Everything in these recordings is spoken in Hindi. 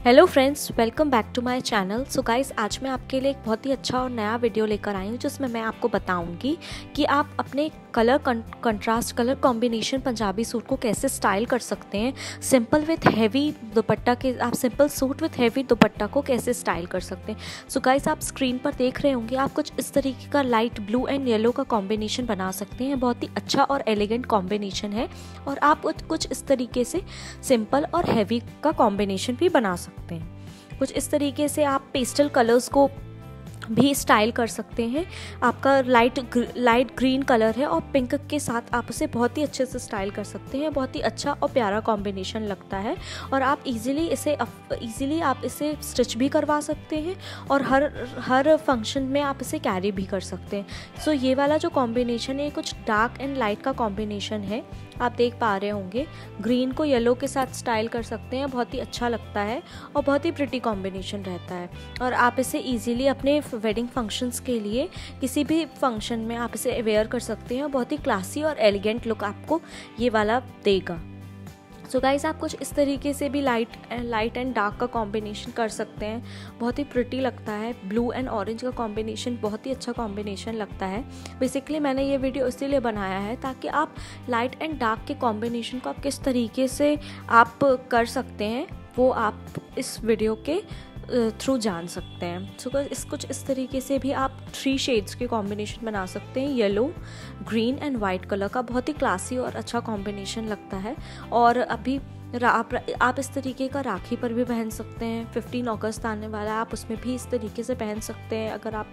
Hello friends, welcome back to my channel. So guys, आज मैं आपके लिए एक बहुत ही अच्छा और नया वीडियो लेकर आई हूँ जिसमें मैं आपको बताऊंगी कि आप अपने colour contrast colour combination Punjabi suit को कैसे स्टाइल कर सकते हैं। सिंपल विथ हैवी दुपट्टा के आप simple suit with heavy dupatta को कैसे स्टाइल कर सकते हैं। सो गाइस, आप स्क्रीन पर देख रहे होंगे, आप कुछ इस तरीके का लाइट ब्लू एंड येलो का कॉम्बिनेशन बना सकते हैं। बहुत ही अच्छा और एलिगेंट कॉम्बिनेशन है और आप कुछ इस तरीके से सिंपल और हैवी का कॉम्बिनेशन भी बना सकते हैं। कुछ इस तरीके से आप पेस्टल कलर्स को भी स्टाइल कर सकते हैं। आपका लाइट ग्रीन कलर है और पिंक के साथ आप उसे बहुत ही अच्छे से स्टाइल कर सकते हैं। बहुत ही अच्छा और प्यारा कॉम्बिनेशन लगता है और आप इजीली आप इसे स्टिच भी करवा सकते हैं और हर फंक्शन में आप इसे कैरी भी कर सकते हैं। सो ये वाला जो कॉम्बिनेशन है, कुछ डार्क एंड लाइट का कॉम्बिनेशन है। आप देख पा रहे होंगे, ग्रीन को येलो के साथ स्टाइल कर सकते हैं। बहुत ही अच्छा लगता है और बहुत ही प्रिटी कॉम्बिनेशन रहता है और आप इसे इजीली अपने वेडिंग फंक्शंस के लिए किसी भी फंक्शन में आप इसे वेयर कर सकते हैं। बहुत ही क्लासी और एलिगेंट लुक आपको ये वाला देगा। सो गाइस, आप कुछ इस तरीके से भी लाइट एंड डार्क का कॉम्बिनेशन कर सकते हैं। बहुत ही प्रिटी लगता है। ब्लू एंड ऑरेंज का कॉम्बिनेशन बहुत ही अच्छा कॉम्बिनेशन लगता है। बेसिकली मैंने ये वीडियो इसीलिए बनाया है ताकि आप लाइट एंड डार्क के कॉम्बिनेशन को आप किस तरीके से आप कर सकते हैं वो आप इस वीडियो के थ्रू जान सकते हैं। सो कुछ इस तरीके से भी आप 3 शेड्स के कॉम्बिनेशन बना सकते हैं। Yellow, green and white colour का बहुत ही क्लासी और अच्छा कॉम्बिनेशन लगता है। और अभी आप इस तरीके का राखी पर भी पहन सकते हैं। 15 अगस्त आने वाला है, आप उसमें भी इस तरीके से पहन सकते हैं। अगर आप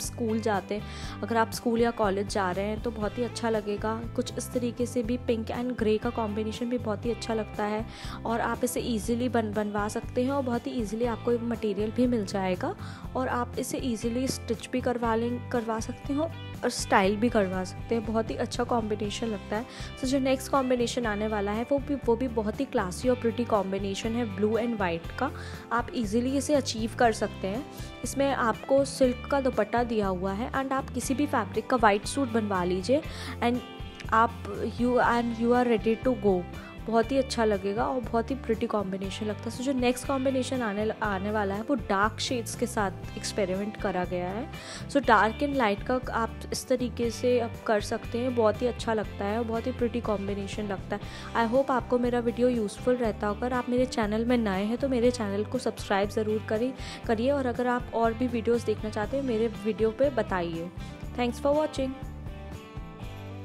स्कूल या कॉलेज जा रहे हैं तो बहुत ही अच्छा लगेगा। कुछ इस तरीके से भी पिंक एंड ग्रे का कॉम्बिनेशन भी बहुत ही अच्छा लगता है और आप इसे ईजिली बनवा सकते हैं और बहुत ही ईजिली आपको मटेरियल भी मिल जाएगा और आप इसे ईजिली स्टिच भी करवा सकते हो और स्टाइल भी करवा सकते हैं। बहुत ही अच्छा कॉम्बिनेशन लगता है। सो जो नेक्स्ट कॉम्बिनेशन आने वाला है वो भी बहुत ही क्लासी और प्रिटी कॉम्बिनेशन है ब्लू एंड वाइट का। आप इजीली इसे अचीव कर सकते हैं। इसमें आपको सिल्क का दुपट्टा दिया हुआ है एंड आप किसी भी फैब्रिक का वाइट सूट बनवा लीजिए and you are ready to go. बहुत ही अच्छा लगेगा और बहुत ही प्रिटी कॉम्बिनेशन लगता है। सो जो नेक्स्ट कॉम्बिनेशन आने वाला है वो डार्क शेड्स के साथ एक्सपेरिमेंट करा गया है। सो डार्क एंड लाइट का आप इस तरीके से आप कर सकते हैं। बहुत ही अच्छा लगता है और बहुत ही प्रिटी कॉम्बिनेशन लगता है। आई होप आपको मेरा वीडियो यूज़फुल रहता होगा। अगर आप मेरे चैनल में नए हैं तो मेरे चैनल को सब्सक्राइब ज़रूर करिए और अगर आप और भी वीडियोज़ देखना चाहते हैं मेरे वीडियो पर बताइए। Thanks for watching.